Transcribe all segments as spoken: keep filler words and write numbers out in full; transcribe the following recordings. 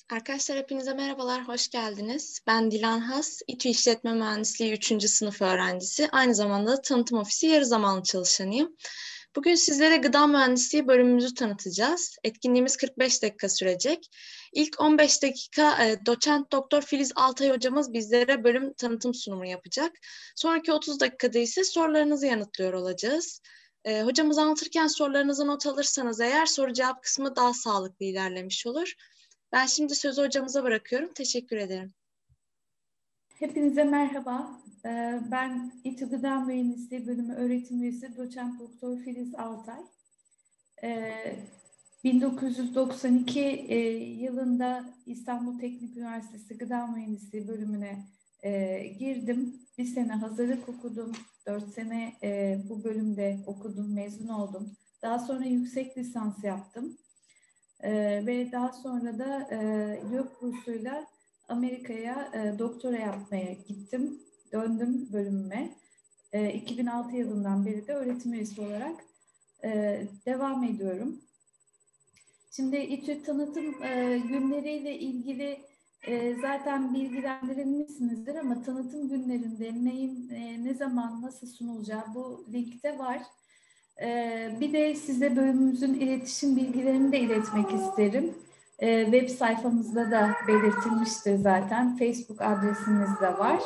Arkadaşlar hepinize merhabalar, hoş geldiniz. Ben Dilan Has, İTÜ İşletme Mühendisliği üçüncü sınıf öğrencisi. Aynı zamanda da tanıtım ofisi yarı zamanlı çalışanıyım. Bugün sizlere gıda mühendisliği bölümümüzü tanıtacağız. Etkinliğimiz kırk beş dakika sürecek. İlk on beş dakika e, doçent doktor Filiz Altay hocamız bizlere bölüm tanıtım sunumu yapacak. Sonraki otuz dakikada ise sorularınızı yanıtlıyor olacağız. E, hocamız anlatırken sorularınızı not alırsanız eğer soru cevap kısmı daha sağlıklı ilerlemiş olur. Ben şimdi sözü hocamıza bırakıyorum. Teşekkür ederim. Hepinize merhaba. Ben İTÜ Gıda Mühendisliği Bölümü öğretim üyesi doçent doktor Filiz Altay. bin dokuz yüz doksan iki yılında İstanbul Teknik Üniversitesi Gıda Mühendisliği bölümüne girdim. Bir sene hazırlık okudum. Dört sene bu bölümde okudum, mezun oldum. Daha sonra yüksek lisans yaptım. Ve daha sonra da YÖK bursuyla Amerika'ya e, doktora yapmaya gittim. Döndüm bölümüme. E, iki bin altı yılından beri de öğretim üyesi olarak e, devam ediyorum. Şimdi İTÜ tanıtım e, günleriyle ilgili e, zaten bilgilendirilmişsinizdir ama tanıtım günlerinde neyin e, ne zaman nasıl sunulacağı bu linkte var. E, bir de size bölümümüzün iletişim bilgilerini de iletmek isterim. E, web sayfamızda da belirtilmiştir zaten. Facebook adresimiz de var.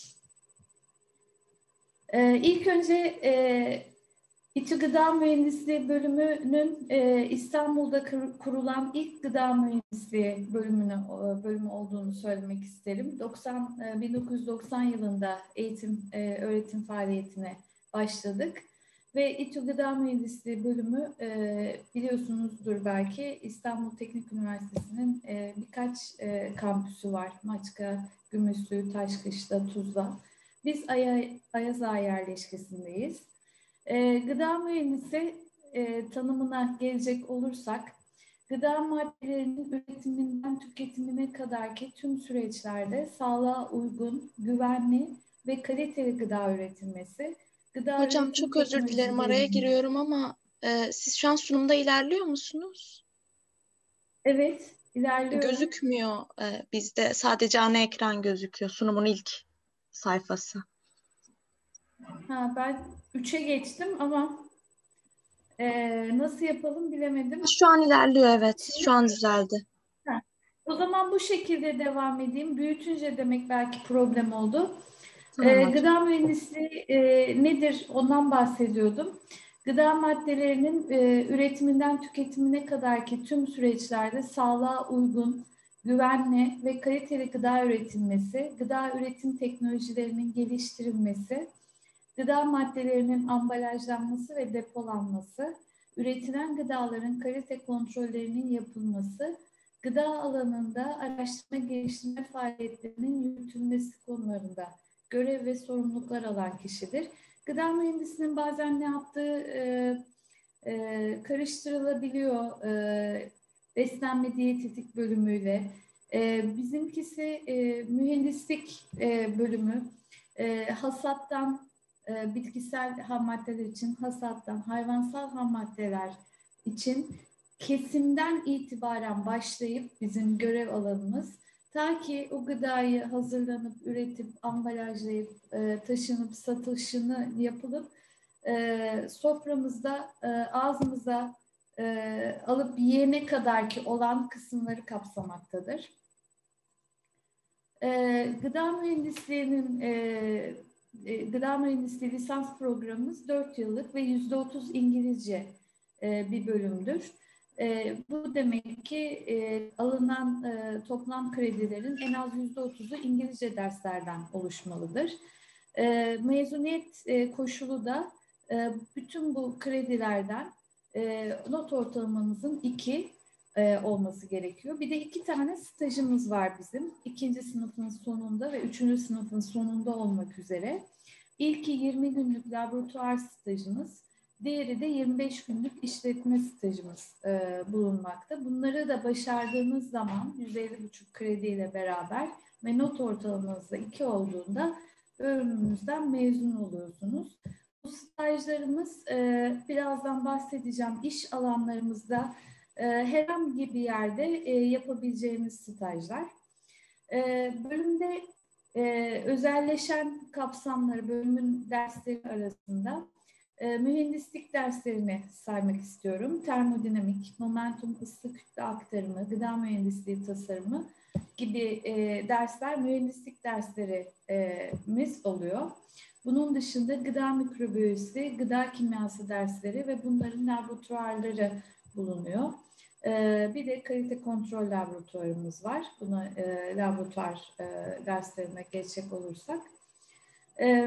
E, ilk önce e, İTÜ Gıda Mühendisliği bölümünün e, İstanbul'da kurulan ilk gıda mühendisliği bölümünü, bölümü olduğunu söylemek isterim. doksan, bin dokuz yüz doksan yılında eğitim, e, öğretim faaliyetine başladık. Ve İTÜ Gıda Mühendisliği bölümü e, biliyorsunuzdur belki İstanbul Teknik Üniversitesi'nin e, birkaç e, kampüsü var. Maçka, Gümüşlü, Taşkışla, Tuzla. Biz Ay Ayaza yerleşkesindeyiz. E, gıda mühendisi e, tanımına gelecek olursak, gıda maddelerinin üretiminden tüketimine kadarki tüm süreçlerde sağlığa uygun, güvenli ve kaliteli gıda üretilmesi. Gıda Hocam üretim çok özür dilerim, araya teknolojilerinin... giriyorum ama e, siz şu an sunumda ilerliyor musunuz? Evet, ilerliyorum. Gözükmüyor e, bizde. Sadece ana ekran gözüküyor. Sunumun ilk sayfası. Ha, ben üçe geçtim ama e, nasıl yapalım bilemedim. Şu an ilerliyor, evet. Şimdi, Şu an düzeldi. ha, o zaman bu şekilde devam edeyim. Büyütünce demek belki problem oldu. Tamam E, hocam. gıda mühendisliği e, nedir? Ondan bahsediyordum. Gıda maddelerinin e, üretiminden tüketimine kadarki tüm süreçlerde sağlığa uygun, güvenli ve kaliteli gıda üretilmesi, gıda üretim teknolojilerinin geliştirilmesi, gıda maddelerinin ambalajlanması ve depolanması, üretilen gıdaların kalite kontrollerinin yapılması, gıda alanında araştırma geliştirme faaliyetlerinin yürütülmesi konularında görev ve sorumluluklar alan kişidir. Gıda mühendisinin bazen ne yaptığı e, e, karıştırılabiliyor e, beslenme diyetetik bölümüyle. E, bizimkisi e, mühendislik e, bölümü. E, hasattan e, bitkisel ham maddeler için, hasattan hayvansal ham maddeler için kesimden itibaren başlayıp bizim görev alanımız, ta ki o gıdayı hazırlanıp, üretip, ambalajlayıp, e, taşınıp, satışını yapılıp e, soframızda, e, ağzımıza e, alıp yiyene kadar ki olan kısımları kapsamaktadır. E, gıda mühendisliğinin e, e, gıda mühendisliği lisans programımız dört yıllık ve yüzde otuz İngilizce e, bir bölümdür. E, bu demek ki e, alınan e, toplam kredilerin en az yüzde otuzu İngilizce derslerden oluşmalıdır. E, mezuniyet e, koşulu da e, bütün bu kredilerden e, not ortalamanızın iki e, olması gerekiyor. Bir de iki tane stajımız var bizim. İkinci sınıfın sonunda ve üçüncü sınıfın sonunda olmak üzere. İlki yirmi günlük laboratuvar stajımız, diğeri de yirmi beş günlük işletme stajımız e, bulunmakta. Bunları da başardığınız zaman yüz elli buçuk krediyle beraber ve not ortalamanızda iki olduğunda bölümümüzden mezun oluyorsunuz. Bu stajlarımız e, birazdan bahsedeceğim iş alanlarımızda E, herhangi bir yerde e, yapabileceğiniz stajlar. E, bölümde e, özelleşen kapsamları, bölümün dersleri arasında e, mühendislik derslerini saymak istiyorum. Termodinamik, momentum, ısı kütle aktarımı, gıda mühendisliği tasarımı gibi e, dersler mühendislik derslerimiz oluyor. Bunun dışında gıda mikrobiyolojisi, gıda kimyası dersleri ve bunların laboratuvarları bulunuyor. Ee, bir de kalite kontrol laboratuvarımız var. Buna e, laboratuvar e, derslerine geçecek olursak. E,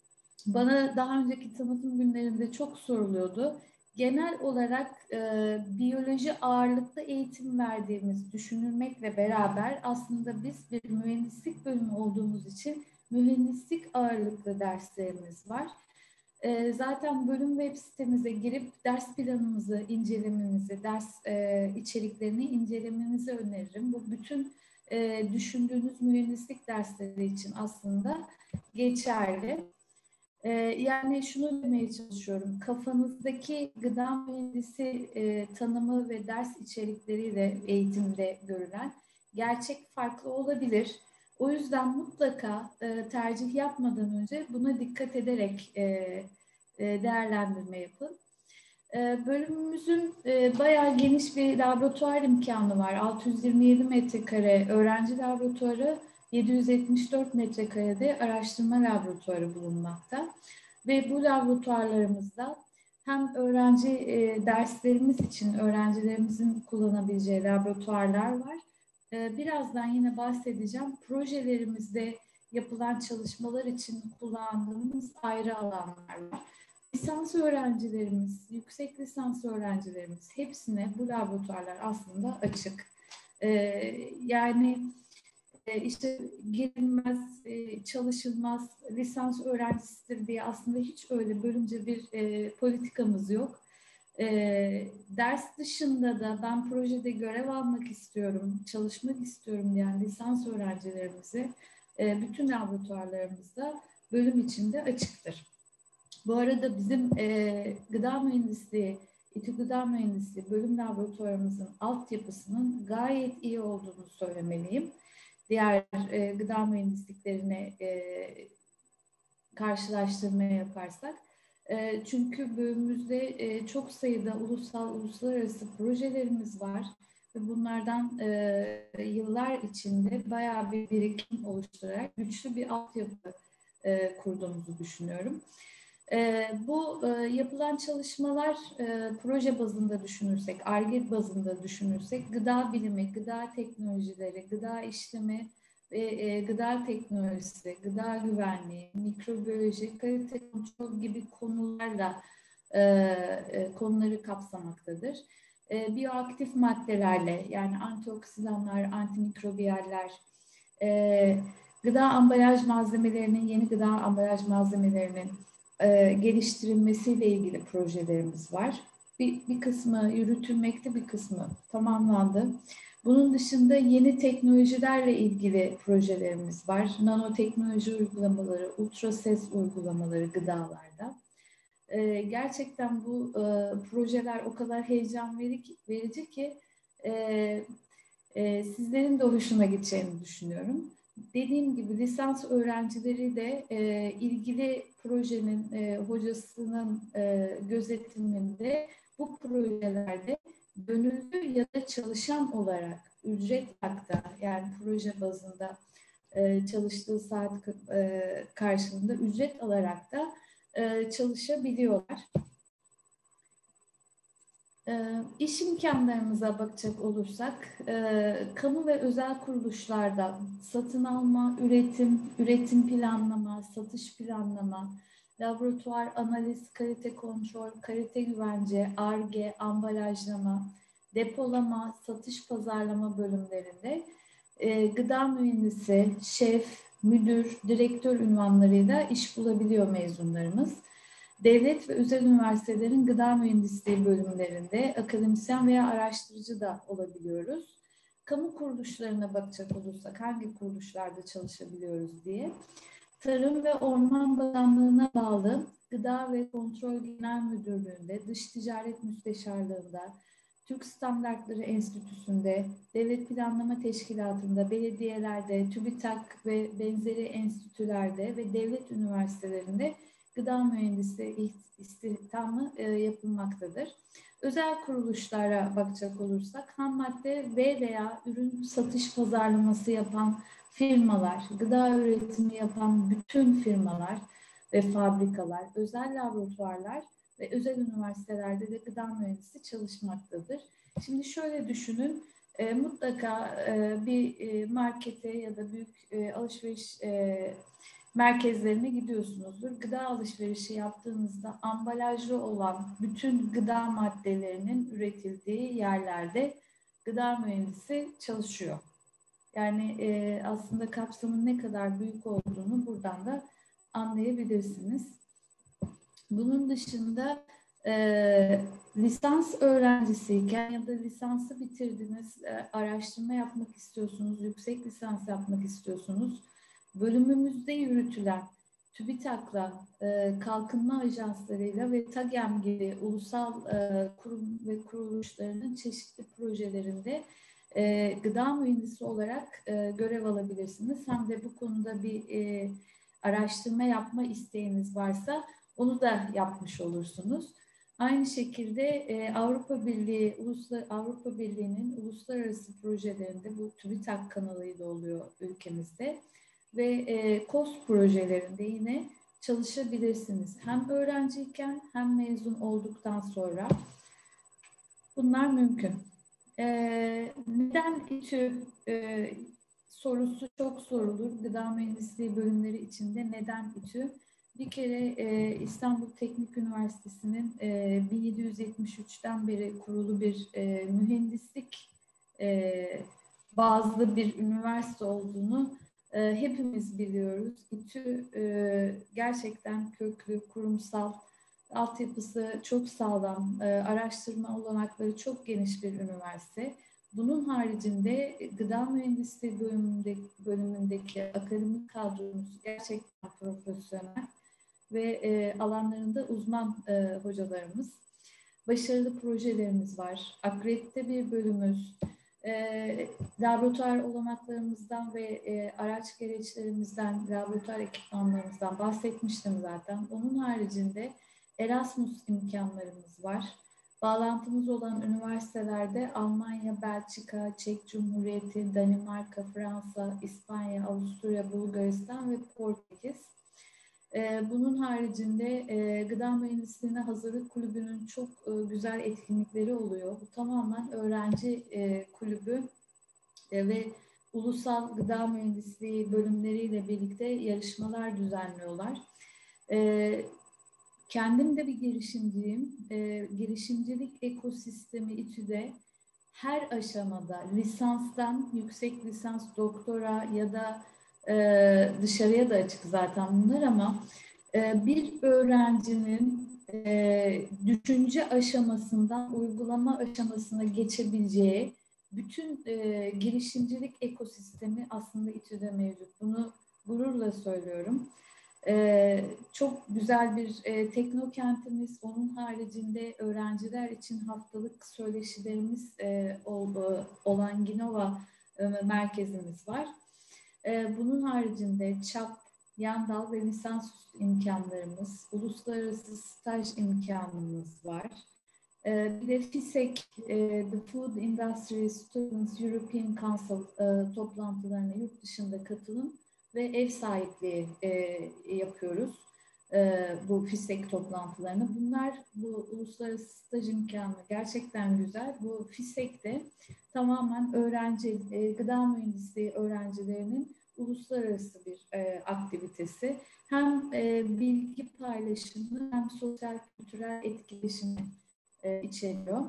bana daha önceki tanıtım günlerinde çok soruluyordu. Genel olarak e, biyoloji ağırlıklı eğitim verdiğimiz düşünülmekle beraber aslında biz bir mühendislik bölümü olduğumuz için mühendislik ağırlıklı derslerimiz var. E, zaten bölüm web sitemize girip ders planımızı incelemenizi, ders e, içeriklerini incelemenizi öneririm. Bu bütün e, düşündüğünüz mühendislik dersleri için aslında geçerli. Ee, yani şunu demeye çalışıyorum, kafanızdaki gıda mühendisi e, tanımı ve ders içerikleriyle eğitimde görülen gerçek farklı olabilir. O yüzden mutlaka e, tercih yapmadan önce buna dikkat ederek e, e, değerlendirme yapın. E, bölümümüzün e, bayağı geniş bir laboratuvar imkanı var. altı yüz yirmi yedi metrekare öğrenci laboratuvarı, yedi yüz yetmiş dört metrekarede araştırma laboratuvarı bulunmakta. Ve bu laboratuvarlarımızda hem öğrenci e, derslerimiz için öğrencilerimizin kullanabileceği laboratuvarlar var. E, birazdan yine bahsedeceğim. Projelerimizde yapılan çalışmalar için kullandığımız ayrı alanlar var. Lisans öğrencilerimiz, yüksek lisans öğrencilerimiz hepsine bu laboratuvarlar aslında açık. E, yani işte girilmez, çalışılmaz, lisans öğrencisidir diye aslında hiç öyle bölümce bir e, politikamız yok. E, ders dışında da ben projede görev almak istiyorum, çalışmak istiyorum diyen lisans öğrencilerimize e, bütün laboratuvarlarımızda bölüm içinde açıktır. Bu arada bizim e, gıda mühendisliği, İTÜ Gıda Mühendisliği bölüm laboratuvarımızın altyapısının gayet iyi olduğunu söylemeliyim. Diğer e, gıda mühendisliklerine e, karşılaştırma yaparsak. E, çünkü bölümümüzde e, çok sayıda ulusal, uluslararası projelerimiz var. Ve bunlardan e, yıllar içinde bayağı bir birikim oluşturarak güçlü bir altyapı e, kurduğumuzu düşünüyorum. E, bu e, yapılan çalışmalar e, proje bazında düşünürsek, Ar-Ge bazında düşünürsek, gıda bilimi, gıda teknolojileri, gıda işleme ve e, gıda teknolojisi, gıda güvenliği, mikrobiyoloji, kalite kontrol gibi konularla e, e, konuları kapsamaktadır. E, biyoaktif maddelerle, yani antioksidanlar, antimikrobiyaller, e, gıda ambalaj malzemelerinin, yeni gıda ambalaj malzemelerinin e, geliştirilmesiyle ilgili projelerimiz var. Bir, bir kısmı yürütülmekte, bir kısmı tamamlandı. Bunun dışında yeni teknolojilerle ilgili projelerimiz var. Nanoteknoloji uygulamaları, ultrases uygulamaları gıdalarda. E, gerçekten bu e, projeler o kadar heyecan verici, verici ki e, e, sizlerin de hoşuna gideceğini düşünüyorum. Dediğim gibi lisans öğrencileri de e, ilgili projenin e, hocasının e, gözetiminde bu projelerde gönüllü ya da çalışan olarak ücret hakta, yani proje bazında e, çalıştığı saat e, karşılığında ücret alarak da e, çalışabiliyorlar. E, iş imkanlarımıza bakacak olursak, e, kamu ve özel kuruluşlarda satın alma, üretim, üretim planlama, satış planlama, laboratuvar analiz, kalite kontrol, kalite güvence, Ar-Ge, ambalajlama, depolama, satış pazarlama bölümlerinde e, gıda mühendisi, şef, müdür, direktör unvanlarıyla iş bulabiliyor mezunlarımız. Devlet ve özel üniversitelerin gıda mühendisliği bölümlerinde akademisyen veya araştırıcı da olabiliyoruz. Kamu kuruluşlarına bakacak olursak hangi kuruluşlarda çalışabiliyoruz diye. Tarım ve Orman Bakanlığı'na bağlı Gıda ve Kontrol Genel Müdürlüğü'nde, Dış Ticaret Müsteşarlığı'nda, Türk Standartları Enstitüsü'nde, Devlet Planlama Teşkilatı'nda, belediyelerde, TÜBİTAK ve benzeri enstitülerde ve devlet üniversitelerinde gıda mühendisliği istihdamı e, yapılmaktadır. Özel kuruluşlara bakacak olursak, ham madde ve veya ürün satış pazarlaması yapan firmalar, gıda üretimi yapan bütün firmalar ve fabrikalar, özel laboratuvarlar ve özel üniversitelerde de gıda mühendisi çalışmaktadır. Şimdi şöyle düşünün, e, mutlaka e, bir e, markete ya da büyük e, alışveriş e, merkezlerine gidiyorsunuzdur. Gıda alışverişi yaptığınızda ambalajlı olan bütün gıda maddelerinin üretildiği yerlerde gıda mühendisi çalışıyor. Yani e, aslında kapsamın ne kadar büyük olduğunu buradan da anlayabilirsiniz. Bunun dışında e, lisans öğrencisiyken ya da lisansı bitirdiniz, e, araştırma yapmak istiyorsunuz, yüksek lisans yapmak istiyorsunuz. Bölümümüzde yürütülen TÜBİTAK'la, e, kalkınma ajanslarıyla ve TAGEM gibi ulusal e, kurum ve kuruluşlarının çeşitli projelerinde e, gıda mühendisi olarak e, görev alabilirsiniz. Hem de bu konuda bir e, araştırma yapma isteğiniz varsa onu da yapmış olursunuz. Aynı şekilde e, Avrupa Birliği, Uluslar, Avrupa Birliği'nin uluslararası projelerinde, bu TÜBİTAK kanalıyla oluyor ülkemizde ve e, KOS projelerinde yine çalışabilirsiniz. Hem öğrenciyken hem mezun olduktan sonra bunlar mümkün. E, neden İTÜ e, sorusu çok sorulur. Gıda mühendisliği bölümleri içinde neden İTÜ? Bir kere e, İstanbul Teknik Üniversitesi'nin e, bin yedi yüz yetmiş üçten beri kurulu bir e, mühendislik e, bazlı bir üniversite olduğunu e, hepimiz biliyoruz. İTÜ e, gerçekten köklü, kurumsal, altyapısı çok sağlam, e, araştırma olanakları çok geniş bir üniversite. Bunun haricinde gıda mühendisliği bölümünde, bölümündeki akademik kadromuz gerçekten profesyonel ve e, alanlarında uzman e, hocalarımız. Başarılı projelerimiz var. Akredite bir bölümümüz. E, laboratuvar olanaklarımızdan ve e, araç gereçlerimizden, laboratuvar ekipmanlarımızdan bahsetmiştim zaten. Onun haricinde Erasmus imkanlarımız var. Bağlantımız olan üniversitelerde Almanya, Belçika, Çek Cumhuriyeti, Danimarka, Fransa, İspanya, Avusturya, Bulgaristan ve Portekiz. Bunun haricinde Gıda Mühendisliğine Hazırlık Kulübü'nün çok güzel etkinlikleri oluyor. Bu tamamen öğrenci kulübü ve ulusal gıda mühendisliği bölümleriyle birlikte yarışmalar düzenliyorlar. Kendim de bir girişimciyim. E, girişimcilik ekosistemi İTÜ'de her aşamada lisanstan yüksek lisans, doktora ya da e, dışarıya da açık zaten bunlar ama e, bir öğrencinin e, düşünce aşamasından uygulama aşamasına geçebileceği bütün e, girişimcilik ekosistemi aslında İTÜ'de mevcut. Bunu gururla söylüyorum. Ee, çok güzel bir e, teknokentimiz, onun haricinde öğrenciler için haftalık söyleşilerimiz e, oldu, olan Ginova e, merkezimiz var. E, bunun haricinde ÇAP, Yandal ve lisansüstü imkanlarımız, uluslararası staj imkanımız var. E, bir de FİSEK, e, The Food Industry Students European Council e, toplantılarına yurt dışında katılım ve ev sahipliği e, yapıyoruz e, bu FİSEK toplantılarını. Bunlar, bu uluslararası staj imkanı gerçekten güzel. Bu FİSEK de tamamen öğrenci, e, gıda mühendisliği öğrencilerinin uluslararası bir e, aktivitesi. Hem e, bilgi paylaşımı hem sosyal kültürel etkileşimi e, içeriyor.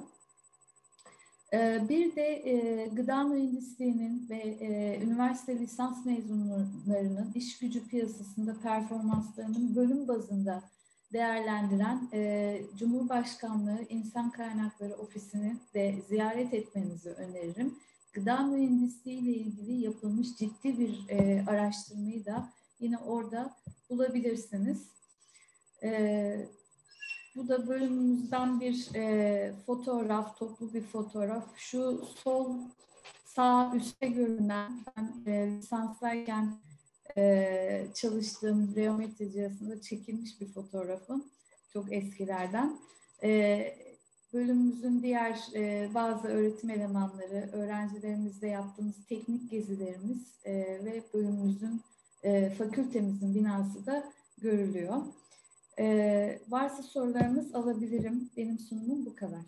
Bir de e, gıda mühendisliğinin ve e, üniversite lisans mezunlarının iş gücü piyasasında performanslarının bölüm bazında değerlendiren e, Cumhurbaşkanlığı İnsan Kaynakları Ofisi'ni de ziyaret etmenizi öneririm. Gıda mühendisliği ile ilgili yapılmış ciddi bir e, araştırmayı da yine orada bulabilirsiniz. Evet. Bu da bölümümüzden bir e, fotoğraf, toplu bir fotoğraf. Şu sol sağ üstte görünen, ben e, lisanstayken e, çalıştığım geometri cihazında çekilmiş bir fotoğrafım. Çok eskilerden. E, bölümümüzün diğer e, bazı öğretim elemanları, öğrencilerimizle yaptığımız teknik gezilerimiz e, ve bölümümüzün, e, fakültemizin binası da görülüyor. Ee, varsa sorularınız alabilirim. Benim sunumum bu kadar.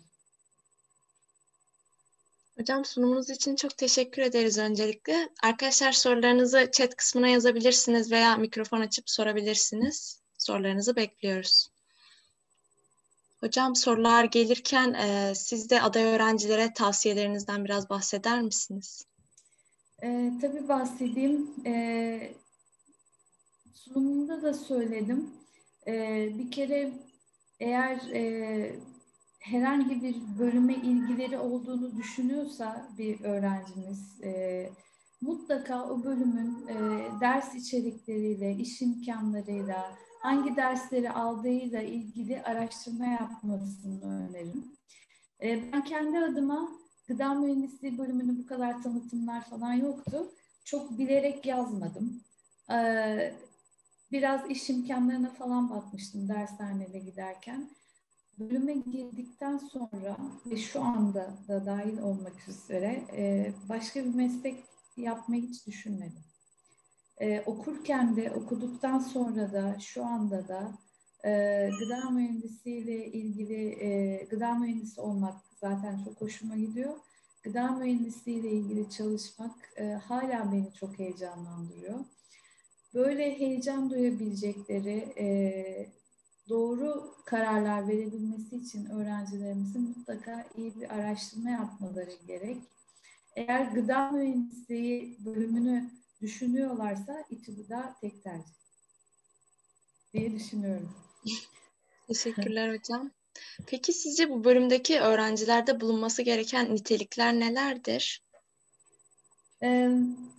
Hocam sunumunuz için çok teşekkür ederiz öncelikle. Arkadaşlar sorularınızı chat kısmına yazabilirsiniz veya mikrofon açıp sorabilirsiniz. Sorularınızı bekliyoruz. Hocam sorular gelirken e, siz de aday öğrencilere tavsiyelerinizden biraz bahseder misiniz? Ee, tabii bahsedeyim. Ee, sunumumda da söyledim. Ee, bir kere eğer e, herhangi bir bölüme ilgileri olduğunu düşünüyorsa bir öğrencimiz e, mutlaka o bölümün e, ders içerikleriyle, iş imkanlarıyla, hangi dersleri aldığıyla ilgili araştırma yapmasını öneririm. E, ben kendi adıma gıda mühendisliği bölümünü bu kadar tanıtımlar falan yoktu. Çok bilerek yazmadım. E, biraz iş imkanlarına falan bakmıştım dershanede giderken. Bölüme girdikten sonra ve şu anda da dahil olmak üzere e, başka bir meslek yapmayı hiç düşünmedim. E, okurken de, okuduktan sonra da, şu anda da e, gıda mühendisiyle ilgili, e, gıda mühendisi olmak zaten çok hoşuma gidiyor. Gıda mühendisiyle ilgili çalışmak e, hala beni çok heyecanlandırıyor. Böyle heyecan duyabilecekleri, e, doğru kararlar verebilmesi için öğrencilerimizin mutlaka iyi bir araştırma yapmaları gerek. Eğer gıda mühendisliği bölümünü düşünüyorlarsa İTÜ Gıda tek tercih diye düşünüyorum. Teşekkürler hocam. Peki sizce bu bölümdeki öğrencilerde bulunması gereken nitelikler nelerdir? Ee,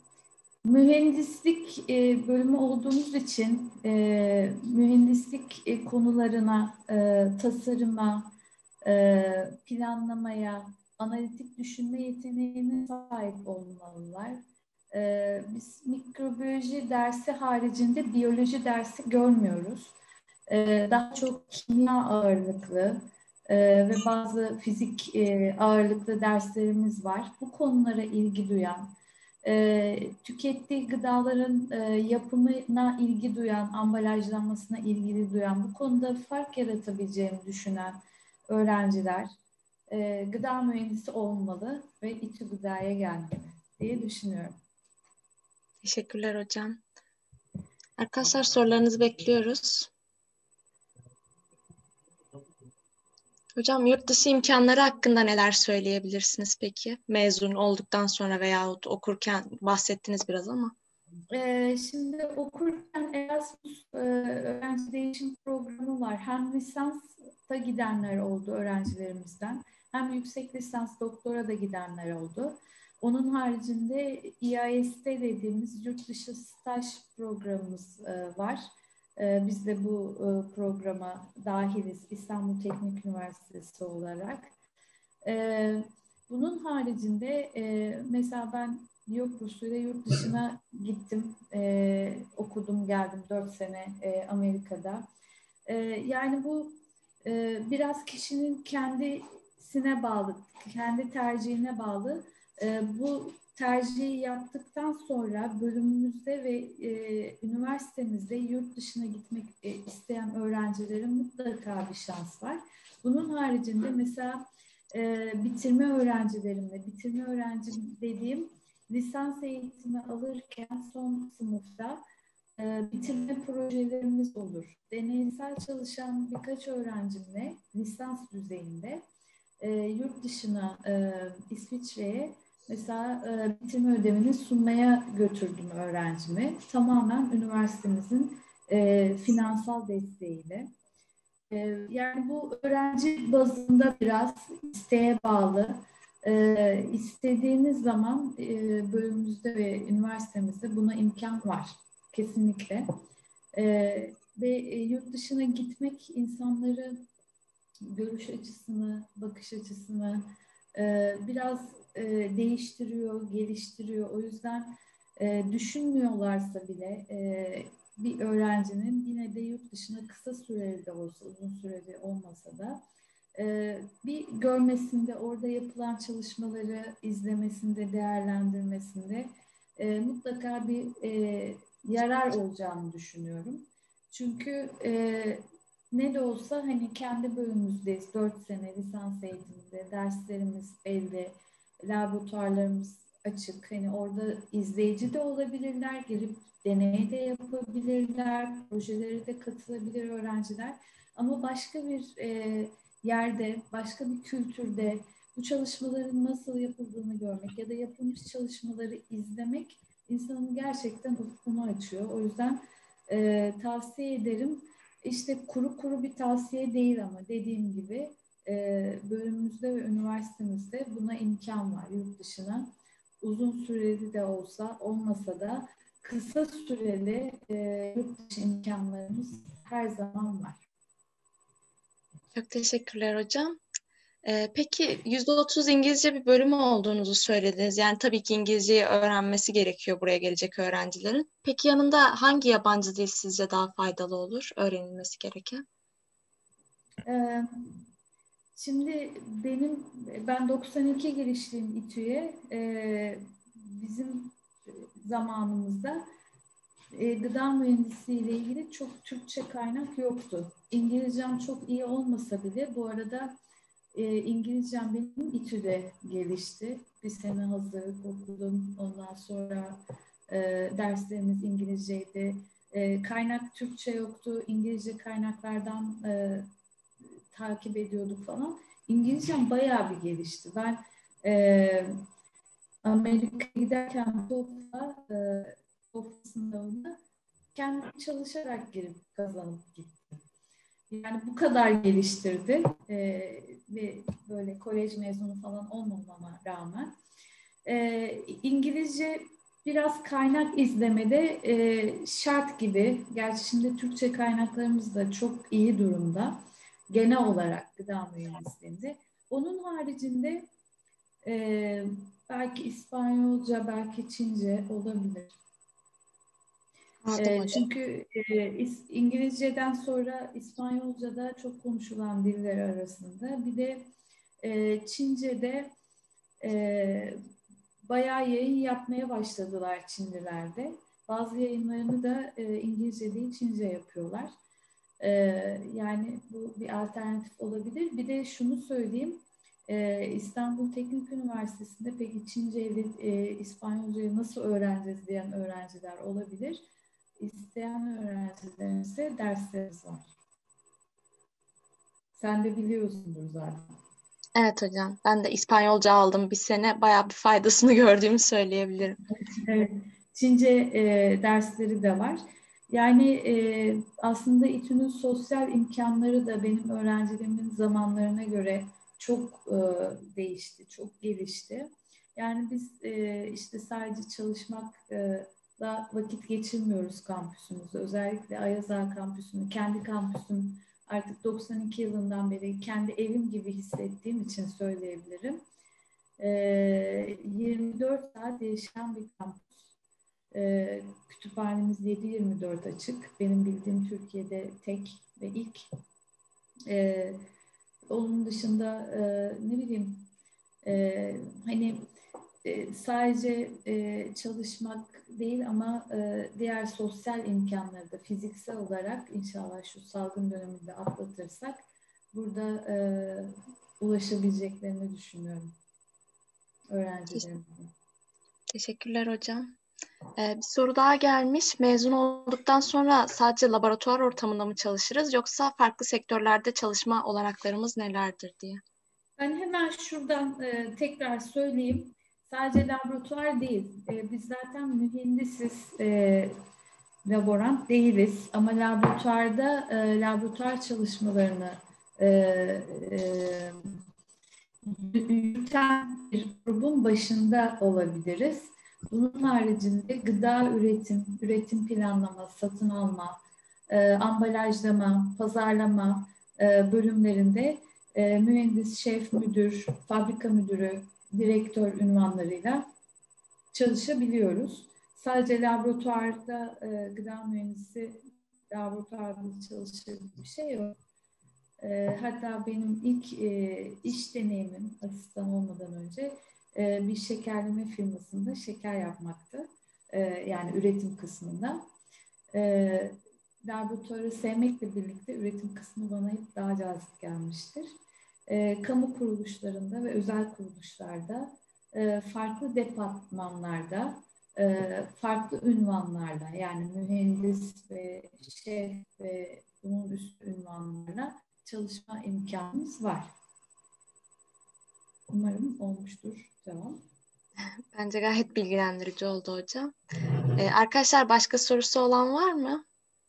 mühendislik e, bölümü olduğumuz için e, mühendislik e, konularına, e, tasarıma, e, planlamaya, analitik düşünme yeteneğine sahip olmalılar. E, biz mikrobiyoloji dersi haricinde biyoloji dersi görmüyoruz. E, daha çok kimya ağırlıklı e, ve bazı fizik e, ağırlıklı derslerimiz var. Bu konulara ilgi duyan, e, tükettiği gıdaların e, yapımına ilgi duyan, ambalajlanmasına ilgili duyan, bu konuda fark yaratabileceğini düşünen öğrenciler e, gıda mühendisi olmalı ve İTÜ Gıda'ya gelmeli diye düşünüyorum. Teşekkürler hocam. Arkadaşlar sorularınızı bekliyoruz. Hocam yurt dışı imkanları hakkında neler söyleyebilirsiniz peki? Mezun olduktan sonra veyahut okurken bahsettiniz biraz ama. Ee, şimdi okurken Erasmus e, öğrenci değişim programı var. Hem lisansta gidenler oldu öğrencilerimizden, hem yüksek lisans doktora da gidenler oldu. Onun haricinde E I S T dediğimiz yurt dışı staj programımız e, var. E, biz de bu e, programa dahiliz İstanbul Teknik Üniversitesi olarak. E, bunun haricinde e, mesela ben yok bursuyla yurt dışına gittim, e, okudum, geldim dört sene e, Amerika'da. E, yani bu e, biraz kişinin kendisine bağlı, kendi tercihine bağlı. E, bu tercihi yaptıktan sonra bölümümüzde ve e, üniversitemizde yurt dışına gitmek e, isteyen öğrencilerin mutlaka bir şans var. Bunun haricinde mesela e, bitirme öğrencilerimle, bitirme öğrenci dediğim lisans eğitimi alırken son sınıfta e, bitirme projelerimiz olur. Deneysel çalışan birkaç öğrencimle lisans düzeyinde e, yurt dışına, e, İsviçre'ye mesela e, bitirme ödevini sunmaya götürdüm öğrencimi. Tamamen üniversitemizin e, finansal desteğiyle. E, yani bu öğrenci bazında biraz isteğe bağlı. E, istediğiniz zaman e, bölümümüzde ve üniversitemizde buna imkan var. Kesinlikle. E, ve e, yurt dışına gitmek insanları görüş açısını, bakış açısını e, biraz e, değiştiriyor, geliştiriyor. O yüzden e, düşünmüyorlarsa bile e, bir öğrencinin yine de yurt dışına kısa süreli de olsa, uzun süreli olmasa da e, bir görmesinde, orada yapılan çalışmaları izlemesinde, değerlendirmesinde e, mutlaka bir e, yarar olacağını düşünüyorum. Çünkü e, ne de olsa hani kendi bölümümüzdeyiz. Dört sene lisans eğitiminde, derslerimiz elde, laboratuvarlarımız açık. Hani orada izleyici de olabilirler, girip deney de yapabilirler, projelere de katılabilir öğrenciler. Ama başka bir e, yerde, başka bir kültürde bu çalışmaların nasıl yapıldığını görmek ya da yapılmış çalışmaları izlemek insanın gerçekten ufkunu açıyor. O yüzden e, tavsiye ederim. İşte kuru kuru bir tavsiye değil ama dediğim gibi e, bölümümüzde ve üniversitemizde buna imkan var, yurt dışına. Uzun süreli de olsa, olmasa da kısa süreli e, yurt dışı imkanlarımız her zaman var. Çok teşekkürler hocam. Ee, peki yüzde otuz İngilizce bir bölümü olduğunuzu söylediniz. Yani tabii ki İngilizceyi öğrenmesi gerekiyor buraya gelecek öğrencilerin. Peki yanında hangi yabancı dil sizce daha faydalı olur, öğrenilmesi gereken? Ee, Şimdi benim, ben doksan iki girişliyim İTÜ'ye. Ee, bizim zamanımızda e, gıda mühendisliği ile ilgili çok Türkçe kaynak yoktu. İngilizcem çok iyi olmasa bile bu arada e, İngilizcem benim İTÜ'de gelişti. Bir sene hazırlık okudum. Ondan sonra e, derslerimiz İngilizceydi. E, kaynak Türkçe yoktu. İngilizce kaynaklardan e, takip ediyorduk falan. İngilizcem bayağı bir gelişti. Ben e, Amerika'ya giderken TOEFL'a e, TOEFL sınavına kendim çalışarak girip kazanıp gittim. Yani bu kadar geliştirdi e, ve böyle kolej mezunu falan olmamama rağmen e, İngilizce biraz kaynak izlemede e, şart gibi. Gerçi şimdi Türkçe kaynaklarımız da çok iyi durumda. Genel olarak gıda mühendisliğinde. Onun haricinde e, belki İspanyolca, belki Çince olabilir. Anladım E, hocam. çünkü e, İngilizceden sonra İspanyolca da çok konuşulan diller arasında. Bir de e, Çince'de e, bayağı yayın yapmaya başladılar Çinlilerde. Bazı yayınlarını da e, İngilizce değil Çince yapıyorlar. E, yani bu bir alternatif olabilir. Bir de şunu söyleyeyim. E, İstanbul Teknik Üniversitesi'nde peki Çince ile e, İspanyolcayı nasıl öğreneceğiz diyen öğrenciler olabilir. İsteyen öğrencilerimize derslerimiz var. Sen de biliyorsundur zaten. Evet hocam. Ben de İspanyolca aldım bir sene. Bayağı bir faydasını gördüğümü söyleyebilirim. Evet, Çince e, dersleri de var. Yani e, aslında İTÜ'nün sosyal imkanları da benim öğrencilerimin zamanlarına göre çok e, değişti, çok gelişti. Yani biz e, işte sadece çalışmakla vakit geçirmiyoruz kampüsümüzde. Özellikle Ayaz Ağa kampüsünü, kendi kampüsüm artık doksan iki yılından beri kendi evim gibi hissettiğim için söyleyebilirim. yirmi dört saat değişen bir kampüs. Ee, kütüphanemiz yedi yirmi dört açık. Benim bildiğim Türkiye'de tek ve ilk. Ee, onun dışında e, ne bileyim e, hani e, sadece e, çalışmak değil ama e, diğer sosyal imkanları da fiziksel olarak inşallah şu salgın döneminde atlatırsak burada e, ulaşabileceklerini düşünüyorum öğrencilerimizin. Teşekkürler hocam. Ee, bir soru daha gelmiş. Mezun olduktan sonra sadece laboratuvar ortamında mı çalışırız yoksa farklı sektörlerde çalışma olanaklarımız nelerdir diye. Ben hemen şuradan e, tekrar söyleyeyim. Sadece laboratuvar değil. E, biz zaten mühendisiz, e, laborant değiliz. Ama laboratuvarda e, laboratuvar çalışmalarını e, e, yürüten bir grubun başında olabiliriz. Bunun haricinde gıda üretim, üretim planlama, satın alma, e, ambalajlama, pazarlama e, bölümlerinde e, mühendis, şef, müdür, fabrika müdürü, direktör unvanlarıyla çalışabiliyoruz. Sadece laboratuvarda e, gıda mühendisi laboratuvarda çalışır bir şey yok. E, hatta benim ilk e, iş deneyimim asistan olmadan önce e, bir şekerleme firmasında şeker yapmaktı. E, yani üretim kısmında. E, laboratuvarı sevmekle birlikte üretim kısmı bana hep daha cazip gelmiştir. E, kamu kuruluşlarında ve özel kuruluşlarda, e, farklı departmanlarda, e, farklı ünvanlarla, yani mühendis ve şef ve bunun üst ünvanlarla çalışma imkanımız var. Umarım olmuştur cevap. Bence gayet bilgilendirici oldu hocam. Ee, arkadaşlar başka sorusu olan var mı?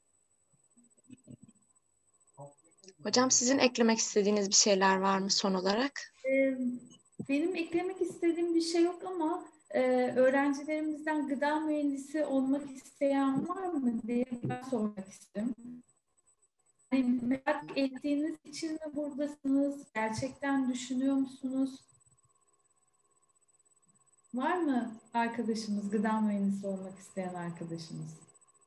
Hocam sizin eklemek istediğiniz bir şeyler var mı son olarak? Benim eklemek istediğim bir şey yok ama e, öğrencilerimizden gıda mühendisi olmak isteyen var mı diye ben sormak istiyorum. Yani merak ettiğiniz için mi buradasınız? Gerçekten düşünüyor musunuz? Var mı arkadaşımız, gıda mühendisi olmak isteyen arkadaşımız?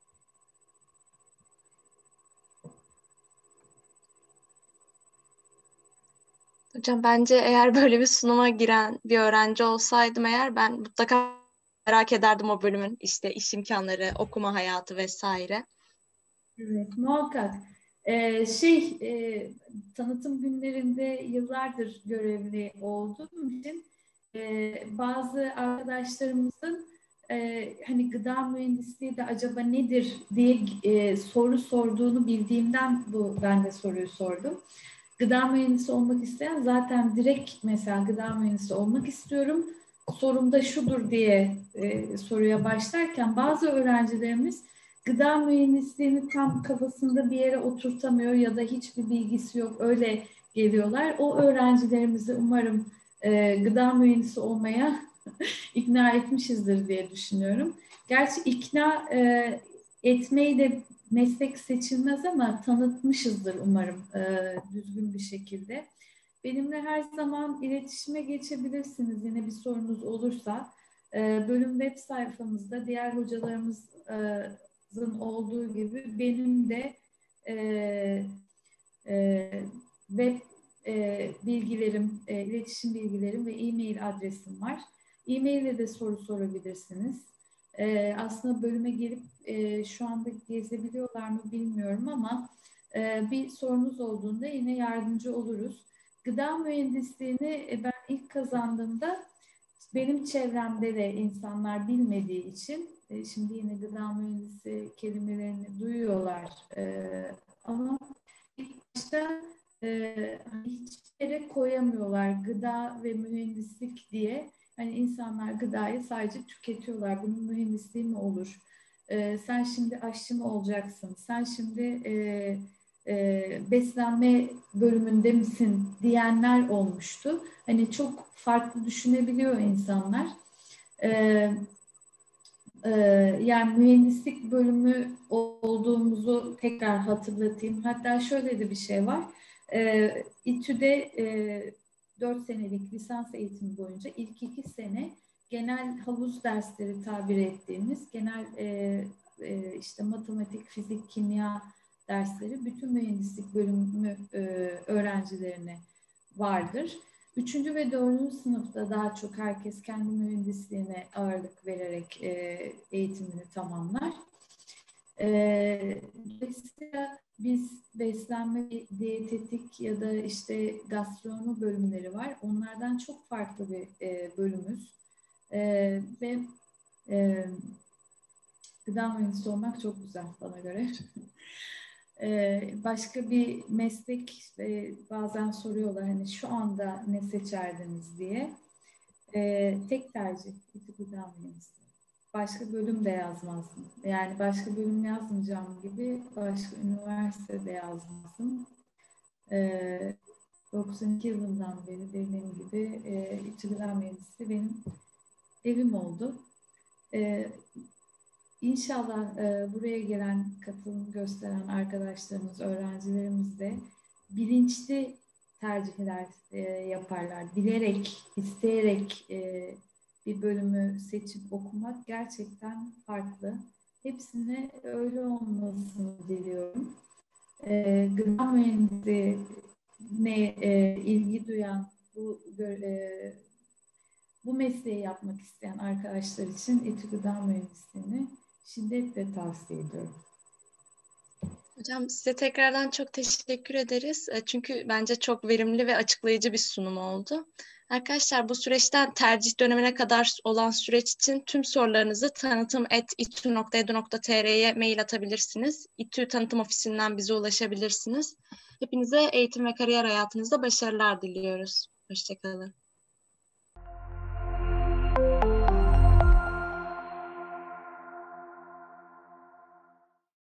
Hocam bence eğer böyle bir sunuma giren bir öğrenci olsaydım eğer ben mutlaka merak ederdim o bölümün işte iş imkanları, okuma hayatı vesaire. Evet, muhakkak. Ee, şey, e, tanıtım günlerinde yıllardır görevli olduğum için e, bazı arkadaşlarımızın e, hani gıda mühendisliği de acaba nedir diye e, soru sorduğunu bildiğimden bu ben de soruyu sordum. Gıda mühendisi olmak isteyen zaten direkt mesela gıda mühendisi olmak istiyorum, sorum da şudur diye e, soruya başlarken bazı öğrencilerimiz gıda mühendisliğini tam kafasında bir yere oturtamıyor ya da hiçbir bilgisi yok, öyle geliyorlar. O öğrencilerimizi umarım e, gıda mühendisi olmaya ikna etmişizdir diye düşünüyorum. Gerçi ikna e, etmeyi de meslek seçilmez ama tanıtmışızdır umarım e, düzgün bir şekilde. Benimle her zaman iletişime geçebilirsiniz yine bir sorunuz olursa. E, bölüm web sayfamızda diğer hocalarımızın olduğu gibi benim de e, e, web e, bilgilerim, e, iletişim bilgilerim ve e-mail adresim var. E-mail'le de soru sorabilirsiniz. E, aslında bölüme gelip e, şu anda gezebiliyorlar mı bilmiyorum ama e, bir sorunuz olduğunda yine yardımcı oluruz. Gıda mühendisliğini e, ben ilk kazandığımda benim çevremde de insanlar bilmediği için e, şimdi yine gıda mühendisi kelimelerini duyuyorlar e, ama ilk başta e, hiçbir yere koyamıyorlar gıda ve mühendislik diye. Hani insanlar gıdayı sadece tüketiyorlar. Bunun mühendisliği mi olur? E, sen şimdi aşçı mı olacaksın? Sen şimdi e, e, beslenme bölümünde misin diyenler olmuştu. Hani çok farklı düşünebiliyor insanlar. E, e, yani mühendislik bölümü olduğumuzu tekrar hatırlatayım. Hatta şöyle de bir şey var. E, İTÜ'de e, dört senelik lisans eğitimi boyunca ilk iki sene genel havuz dersleri tabir ettiğimiz genel e, e, işte matematik, fizik, kimya dersleri bütün mühendislik bölümü e, öğrencilerine vardır. Üçüncü ve dördüncü sınıfta daha çok herkes kendi mühendisliğine ağırlık vererek e, eğitimini tamamlar. E, dolayısıyla biz beslenme, diyetetik ya da işte gastronomi bölümleri var. Onlardan çok farklı bir e, bölümüz. E, ve e, gıda mühendisi olmak çok güzel bana göre. Ee, başka bir meslek e, bazen soruyorlar hani şu anda ne seçerdiniz diye. Ee, tek tercih İTÜ Gıda Mühendisliği. Başka bölüm de yazmazdım. Yani başka bölüm yazmayacağım gibi başka üniversite de yazmazdım. Ee, doksan iki yılından beri dediğim gibi e, İTÜ Gıda Mühendisliği benim evim oldu. Ee, İnşallah e, buraya gelen katılım gösteren arkadaşlarımız, öğrencilerimiz de bilinçli tercihler e, yaparlar. Bilerek, isteyerek e, bir bölümü seçip okumak gerçekten farklı. Hepsine öyle olmasını diliyorum. E, gıda mühendisliğine e, ilgi duyan, bu e, bu mesleği yapmak isteyen arkadaşlar için İTÜ Gıda Mühendisliğini şiddetle tavsiye ediyorum. Hocam size tekrardan çok teşekkür ederiz. E, Çünkü bence çok verimli ve açıklayıcı bir sunum oldu. Arkadaşlar bu süreçten tercih dönemine kadar olan süreç için tüm sorularınızı tanıtım at itu nokta edu nokta tr'ye mail atabilirsiniz. İTÜ Tanıtım Ofisi'nden bize ulaşabilirsiniz. Hepinize eğitim ve kariyer hayatınızda başarılar diliyoruz. Hoşça kalın.